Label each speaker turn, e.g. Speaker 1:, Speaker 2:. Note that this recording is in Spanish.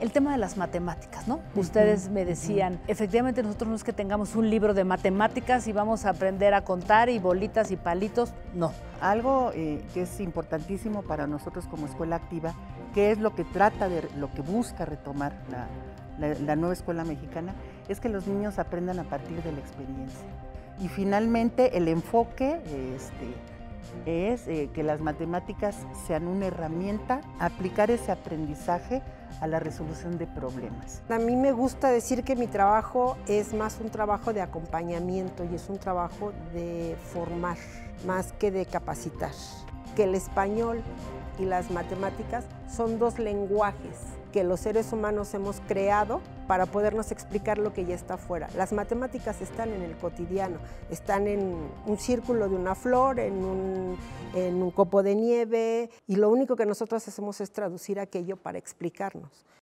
Speaker 1: El tema de las matemáticas, ¿no? Ustedes me decían, efectivamente nosotros no es que tengamos un libro de matemáticas y vamos a aprender a contar y bolitas y palitos, no.
Speaker 2: Algo que es importantísimo para nosotros como escuela activa, que es lo que lo que busca retomar la nueva escuela mexicana, es que los niños aprendan a partir de la experiencia. Y finalmente el enfoque es que las matemáticas sean una herramienta, aplicar ese aprendizaje a la resolución de problemas.
Speaker 3: A mí me gusta decir que mi trabajo es más un trabajo de acompañamiento y es un trabajo de formar, más que de capacitar. Que el español y las matemáticas son dos lenguajes que los seres humanos hemos creado para podernos explicar lo que ya está afuera. Las matemáticas están en el cotidiano, están en un círculo de una flor, en un copo de nieve, y lo único que nosotros hacemos es traducir aquello para explicarnos.